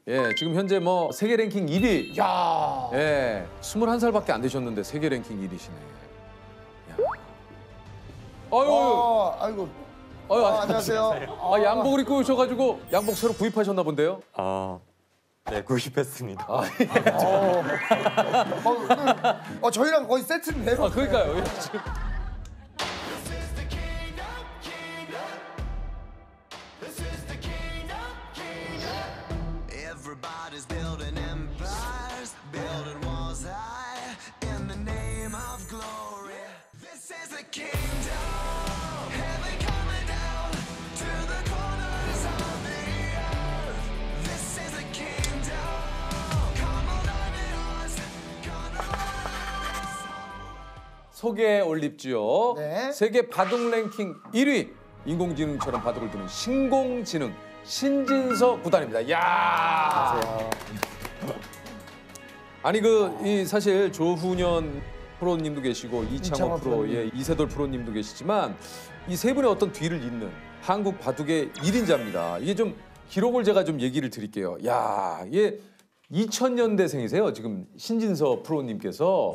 예, 지금 현재 뭐 세계 랭킹 1위. 야. 예, 21살밖에 안 되셨는데 세계 랭킹 1위시네. 아유, 아이고. 아유, 안녕하세요. 아, 양복을 입고 오셔가지고 양복 새로 구입하셨나 본데요? 네, 구입했습니다. 저희랑 거의 세트인데요. 아, 그러니까요. 예, 지금. Everybody's building empires, building walls high in the name of glory. This is the kingdom, heaven coming down to the corners of the earth. This is the kingdom, come on, I'm yours, gonna 소개 올립지요. 네. 세계 바둑 랭킹 1위. 인공지능처럼 바둑을 두는 신공지능 신진서 구단입니다. 야. 아니 이 사실 조훈현 프로님도 계시고 이창호 프로, 예, 이세돌 프로님도 계시지만 이 세 분의 어떤 뒤를 잇는 한국 바둑의 1인자입니다. 이게 좀 기록을 제가 좀 얘기를 드릴게요. 야, 이게 2000년대생이세요. 지금 신진서 프로님께서.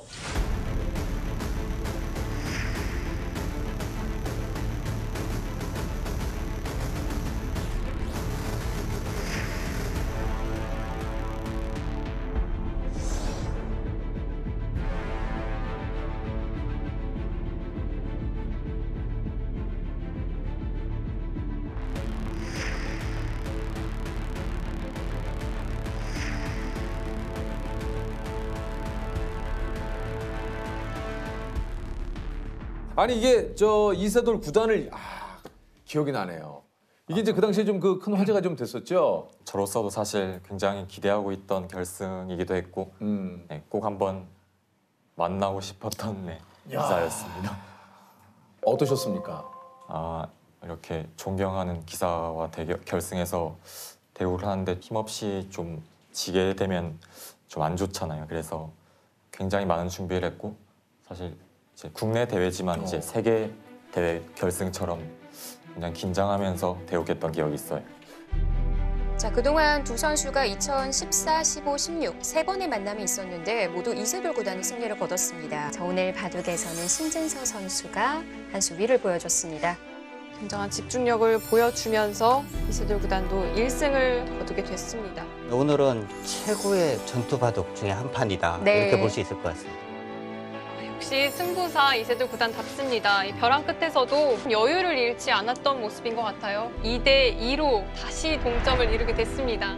아니 이게 이세돌 구단을 기억이 나네요. 이게 이제 그 당시에 좀 그 큰 화제가 좀 됐었죠. 저로서도 사실 굉장히 기대하고 있던 결승이기도 했고 네, 꼭 한번 만나고 싶었던 기사였습니다. 어떠셨습니까? 이렇게 존경하는 기사와 결승에서 대우를 하는데 힘없이 좀 지게 되면 좀 안 좋잖아요. 그래서 굉장히 많은 준비를 했고 사실 이제 국내 대회지만 이제 세계 대회 결승처럼 그냥 긴장하면서 대우했던 기억이 있어요. 자, 그동안 두 선수가 2014, 15, 16 세 번의 만남이 있었는데 모두 이세돌 구단이 승리를 거뒀습니다. 자, 오늘 바둑에서는 신진서 선수가 한 수 위를 보여줬습니다. 굉장한 집중력을 보여주면서 이세돌 구단도 1승을 거두게 됐습니다. 오늘은 최고의 전투 바둑 중에 한 판이다. 네. 이렇게 볼 수 있을 것 같습니다. 역시 승부사 이세돌 구단답습니다. 이 벼랑 끝에서도 여유를 잃지 않았던 모습인 것 같아요. 2대2로 다시 동점을 이루게 됐습니다.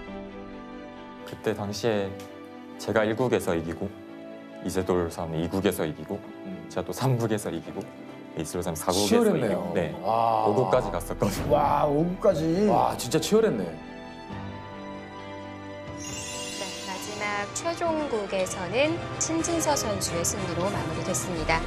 그때 당시에 제가 1국에서 이기고 이세돌 사람이 2국에서 이기고 제가 또 3국에서 이기고 이세돌 사람이 4국에서 치열했네요. 이기고 네, 와. 5국까지 갔었거든요. 와, 5구까지. 와, 진짜 치열했네. 자, 마지막 최종국에서는 신진서 선수의 승리로 마무리됐습니다.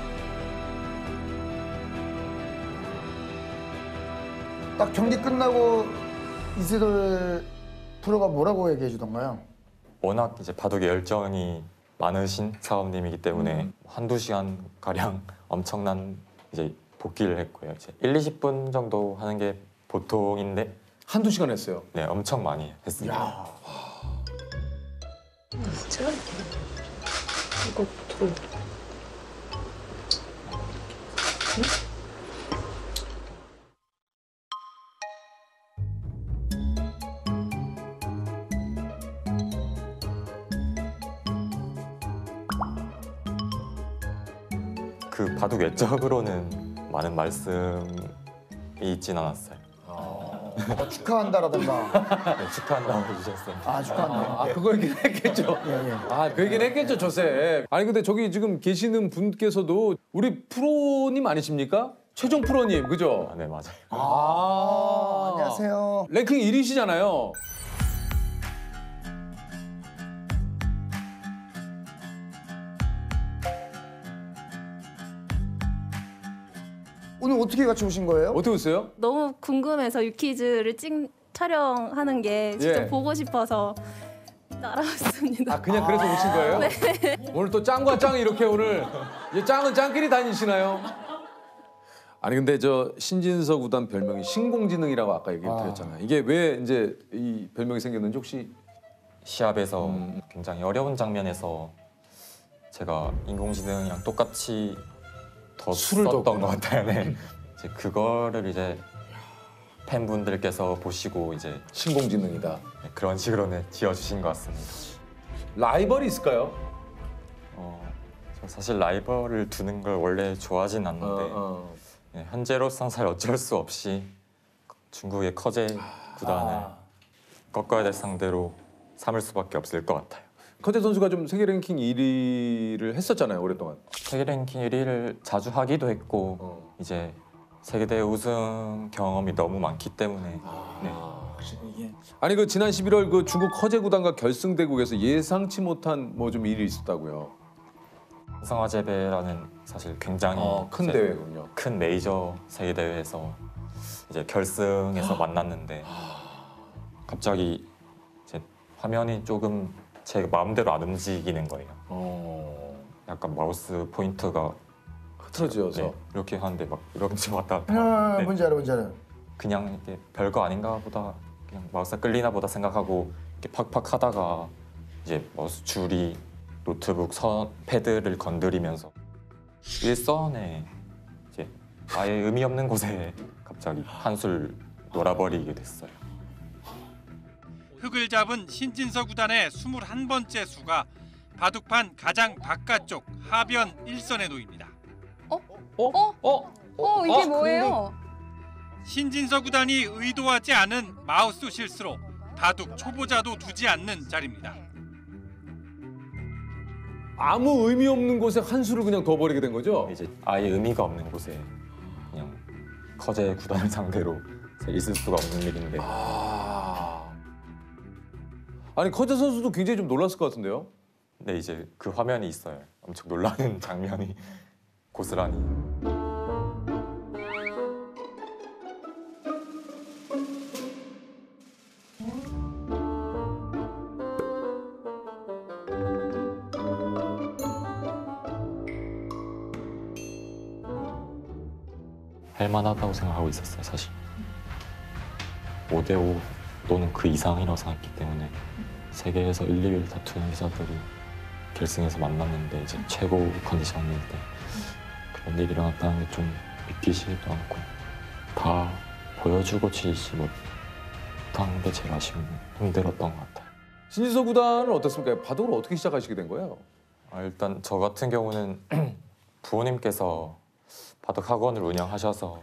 딱 경기 끝나고 이세돌 프로가 뭐라고 얘기해 주던가요? 워낙 이제 바둑에 열정이 많으신 사원님이기 때문에 한두 시간 가량 엄청난 이제 복귀를 했고요. 이제 1, 20분 정도 하는 게 보통인데 한두 시간 했어요. 네, 엄청 많이 했습니다. 그 바둑 외적으로는 많은 말씀이 있진 않았어요. 축하한다라던가. 네, 축하한다고 해주셨어요. 축하한다. 그거 얘기는 했겠죠. 그 얘기는 했겠죠, 조셉. 아니 근데 저기 지금 계시는 분께서도 우리 프로님 아니십니까? 최종 프로님, 그죠? 네, 맞아요. 안녕하세요. 랭킹 1위시잖아요. 오늘 어떻게 같이 오신 거예요? 어떻게 오세요? 너무 궁금해서 유퀴즈를 촬영하는 게 진짜 예. 보고 싶어서 따라왔습니다. 그냥 그래서 오신 거예요? 오늘 또 짱과 짱이 이렇게 오늘 이제 짱은 짱끼리 다니시나요? 아니 근데 저 신진서 구단 별명이 신공지능이라고 아까 얘기를 드렸잖아요. 이게 왜 이제 이 별명이 생겼는지 혹시 시합에서 굉장히 어려운 장면에서 제가 인공지능이랑 똑같이 더 술을 썼던 뒀구나. 것 같아요. 네. 이제 그거를 이제 팬분들께서 보시고 이제 신공지능이다. 그런 식으로는 지어주신 것 같습니다. 라이벌이 있을까요? 저 사실 라이벌을 두는 걸 원래 좋아하진 않는데 네, 현재로서는 사실 어쩔 수 없이 중국의 커제 구단을 꺾어야 될 상대로 삼을 수밖에 없을 것 같아요. 커제 선수가 좀 세계 랭킹 1위를 했었잖아요, 오랫동안. 세계 랭킹 1위를 자주 하기도 했고 이제 세계대회 우승 경험이 너무 많기 때문에 네. 아니 그 지난 11월 그 중국 커제 구단과 결승대국에서 예상치 못한 뭐 좀 일이 있었다고요. 성화제배라는 사실 굉장히 큰 이제 대회군요. 큰 메이저 세계 대회에서 이제 결승에서 만났는데 갑자기 이제 화면이 조금 제 마음대로 안 움직이는 거예요. 약간 마우스 포인터가 흐트러져서. 네, 이렇게 하는데 막 이렇게 왔다 갔다. 네. 뭔지 알아, 뭔지 알아. 그냥 이게 별거 아닌가 보다 그냥 마우스가 끌리나 보다 생각하고 이렇게 팍팍 하다가 이제 마우스 줄이 노트북 패드를 건드리면서 일선에 이제 아예 의미 없는 곳에 갑자기 한술 놀아버리게 됐어요. 흙을 잡은 신진서 구단의 21번째 수가 바둑판 가장 바깥쪽 하변 1선에 놓입니다. 이게 뭐예요? 신진서 구단이 의도하지 않은 마우스 실수로 바둑 초보자도 두지 않는 자리입니다. 아무 의미 없는 곳에 한 수를 그냥 둬버리게 된 거죠? 이제 아예 의미가 없는 곳에 그냥 커제 구단을 상대로 있을 수가 없는 일인데 아니 커제 선수도 굉장히 좀 놀랐을 것 같은데요? 근데 이제 그 화면이 있어요. 엄청 놀라는 장면이 고스란히. 할만하다고 생각하고 있었어요, 사실. 5대5 또는 그 이상이라고 생각했기 때문에 세계에서 1, 2위를 다투는 기사들이 결승에서 만났는데 이제 최고 컨디션일 때 그런 일이 일어났다는 게 좀 믿기지도 않고 다 보여주고 지지 못한 게 제일 힘들었던 것 같아요. 신진서 구단은 어떻습니까? 바둑을 어떻게 시작하시게 된 거예요? 일단 저 같은 경우는 부모님께서 바둑 학원을 운영하셔서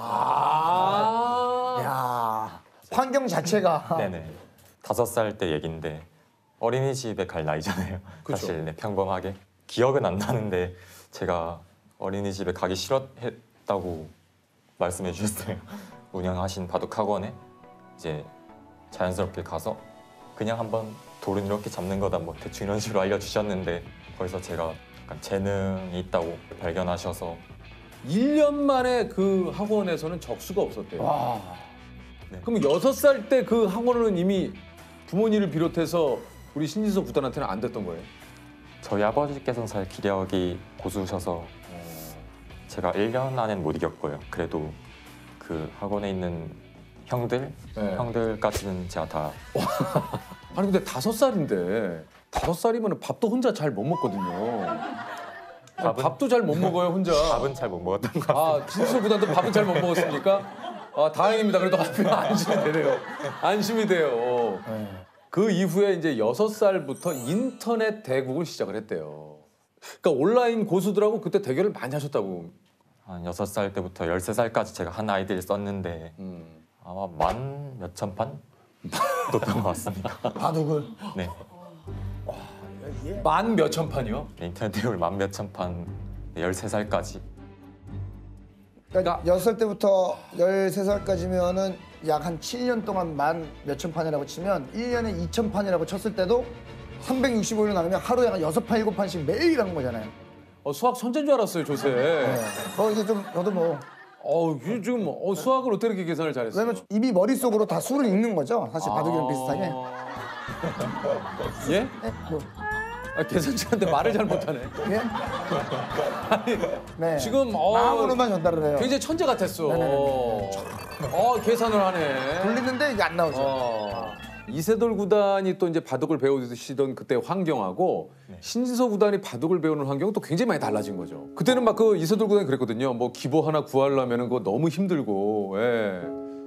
야, 환경 자체가 네네 5살 때 얘긴데 어린이집에 갈 나이잖아요. 그쵸. 사실 네, 평범하게 기억은 안 나는데 제가 어린이집에 가기 싫었다고 말씀해 주셨어요. 운영하신 바둑 학원에 이제 자연스럽게 가서 그냥 한번 돌은 이렇게 잡는 거다 뭐 대충 이런 식으로 알려주셨는데 거기서 제가 약간 재능이 있다고 발견하셔서 1년 만에 그 학원에서는 적수가 없었대요. 와. 네. 그럼 6살 때 그 학원은 이미 부모님을 비롯해서 우리 신진서 구단한테는 안 됐던 거예요? 저희 아버지께서는 사실 기력이 고수셔서 제가 1년 안엔 못 이겼고요. 그래도 그 학원에 있는 형들까지는 제가 다 아니 근데 5살인데 5살이면 밥도 혼자 잘 못 먹거든요. 밥도 잘 못 먹어요 혼자. 밥은 잘 못 먹었던 것 같아요. 신진서 구단도 밥은 잘 못 먹었습니까? 다행입니다. 그래도 안심이 되네요. 안심이 돼요. 그 이후에 이제 6살부터 인터넷 대국을 시작을 했대요. 그러니까 온라인 고수들하고 그때 대결을 많이 하셨다고. 한 6살 때부터 13살까지 제가 한 아이디를 썼는데 아마 만 몇천 판 뒀던 것 같습니다. 바둑을. 네. 만 몇천 판이요? 인터넷 대회를 만 몇천 판 13살까지. 그러니까 6살 때부터 13살까지면은 약 한 7년 동안 만 몇천 판이라고 치면 1년에 2천 판이라고 쳤을 때도 365일 나누면 하루에 한 6판, 7판씩 매일 한 거잖아요. 수학 천재인 줄 알았어요, 조세. 이제 좀 저도 뭐 이게 지금 수학을 어떻게 이렇게 계산을 잘했어요? 왜냐면 이미 머릿속으로 다 수를 읽는 거죠. 사실 바둑이랑 비슷하게. 예? 네? 뭐. 계산자한테 말을 잘 못하네. 예? 네. 지금 마음으로만 전달을 해요. 굉장히 천재 같았어. 네네네네. 계산을 하네. 돌리는데 이게 안 나오죠. 이세돌 구단이 또 이제 바둑을 배우시던 그때 환경하고 신진서 구단이 바둑을 배우는 환경은 또 굉장히 많이 달라진 거죠. 그때는 막 그 이세돌 구단이 그랬거든요. 뭐 기보 하나 구하려면은 그거 너무 힘들고. 예.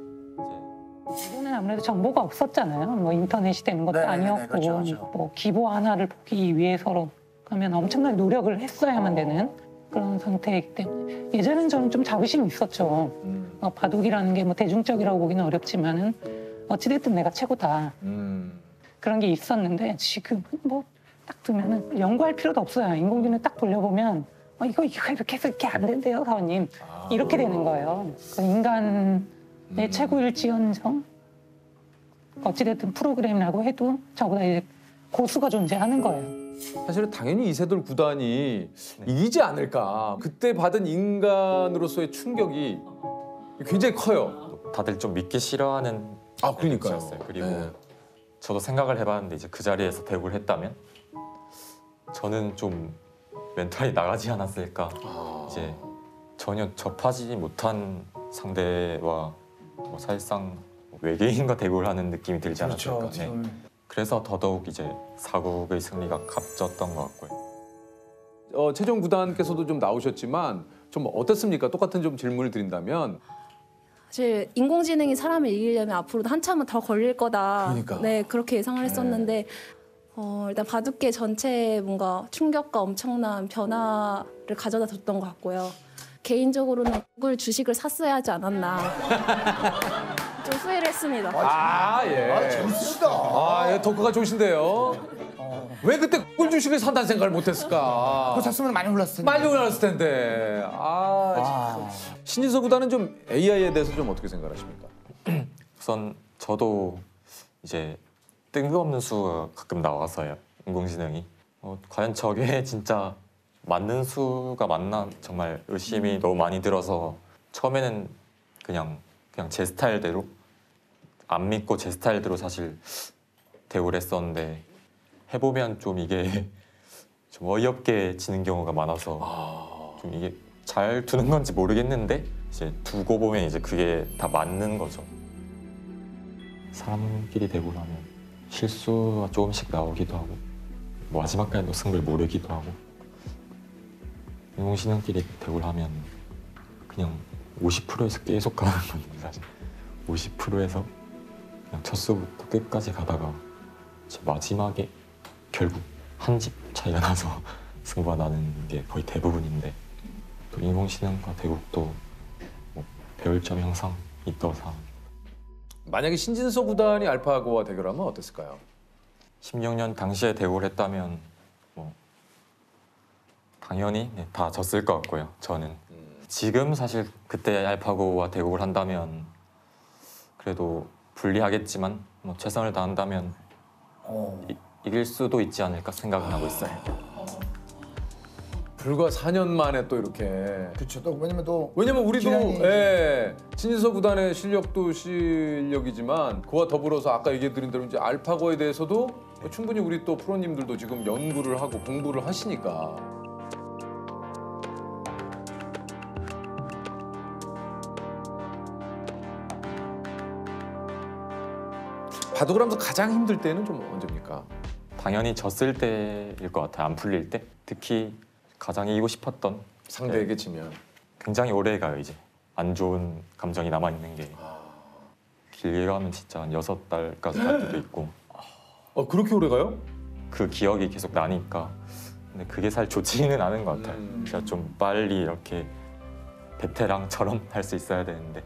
이거는 아무래도 정보가 없었잖아요. 뭐 인터넷이 되는 것도 네네네, 아니었고, 그렇죠. 뭐 기보 하나를 보기 위해서로 하면 엄청난 노력을 했어야만 되는 그런 상태이기 때문에 예전엔 저는 좀 자부심이 있었죠. 바둑이라는 게 뭐 대중적이라고 보기는 어렵지만은 어찌됐든 내가 최고다. 그런 게 있었는데 지금 뭐 딱 두면은 연구할 필요도 없어요. 인공지능 딱 돌려보면 이거 이렇게 해서 이렇게 안 된대요, 사원님. 이렇게 되는 거예요. 인간의 최고일지언정 어찌됐든 프로그램이라고 해도 저보다 이제 고수가 존재하는 거예요. 사실은 당연히 이세돌 구단이 이기지 않을까. 그때 받은 인간으로서의 충격이 굉장히 커요. 다들 좀 믿기 싫어하는 그러니까요. 였어요. 그리고 네. 저도 생각을 해봤는데 이제 그 자리에서 대구를 했다면 저는 좀 멘탈이 나가지 않았을까. 이제 전혀 접하지 못한 상대와 뭐 사실상 외계인과 대구를 하는 느낌이 들지 않았을까. 그렇죠. 지금. 그래서 더더욱 이제 사국의 승리가 값졌던 것 같고요. 최종 구단께서도 좀 나오셨지만 좀 어땠습니까? 똑같은 좀 질문을 드린다면 사실 인공지능이 사람을 이기려면 앞으로도 한참은 더 걸릴 거다. 그러니까. 네, 그렇게 예상을 했었는데 일단 바둑계 전체에 뭔가 충격과 엄청난 변화를 가져다 줬던 것 같고요. 개인적으로는 구글 주식을 샀어야 하지 않았나. 좀 후회를 했습니다. 예. 재밌으시다. 예, 덕후가 좋으신데요. 왜 그때 꿀 주식을 산다는 생각을 못했을까? 그거 샀으면 많이 올랐을 텐데. 많이 올랐을 텐데. 참. 신진서 구단은 좀 AI에 대해서 좀 어떻게 생각하십니까? 우선 저도 이제 뜬금없는 수가 가끔 나와서요. 인공지능이. 과연 저게 진짜 맞는 수가 맞나 정말 의심이 너무 많이 들어서 처음에는 그냥 제 스타일대로 안 믿고 제 스타일대로 사실 대우를 했었는데 해보면 좀 이게 좀 어이없게 지는 경우가 많아서 좀 이게 잘 두는 건지 모르겠는데 이제 두고 보면 이제 그게 다 맞는 거죠. 사람끼리 대우를 하면 실수가 조금씩 나오기도 하고 마지막까지도 승부를 모르기도 하고 인공지능끼리 대우를 하면 그냥 50%에서 계속 가는 건데 사실 50%에서 그냥 첫 수부터 끝까지 가다가 마지막에 결국 한 집 차이가 나서 승부가 나는 게 거의 대부분인데 또 인공지능과 대국도 뭐 배울 점이 항상 있다고 생각합니다. 만약에 신진서 구단이 알파고와 대결하면 어땠을까요? 16년 당시에 대우를 했다면 뭐 당연히 다 졌을 것 같고요. 저는 지금 사실 그때 알파고와 대국을 한다면 그래도 불리하겠지만 뭐 최선을 다한다면 이길 수도 있지 않을까 생각은 하고 있어요. 불과 4년 만에 또 이렇게. 그렇죠. 또 왜냐면 우리도 기량이- 신진서 구단의 실력도 실력이지만 그와 더불어서 아까 얘기해드린 대로 이제 알파고에 대해서도 충분히 우리 또 프로님들도 지금 연구를 하고 공부를 하시니까. 바둑을 하면서 가장 힘들 때는 좀 언제입니까? 당연히 졌을 때일 것 같아요. 안 풀릴 때. 특히 가장 이기고 싶었던 상대에게 지면. 굉장히 오래 가요. 이제 안 좋은 감정이 남아있는 게 길게 가면 진짜 한 6달까지 갈 때도 있고 그렇게 오래 가요? 그 기억이 계속 나니까 근데 그게 사실 좋지는 않은 것 같아요. 제가 좀 빨리 이렇게 베테랑처럼 할 수 있어야 되는데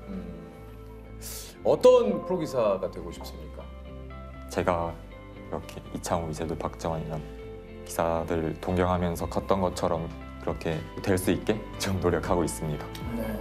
어떤 프로기사가 되고 싶습니까? 제가 이렇게 이창우, 이세돌, 박정환 이런 기사들 동경하면서 컸던 것처럼 그렇게 될 수 있게 좀 노력하고 있습니다. 네.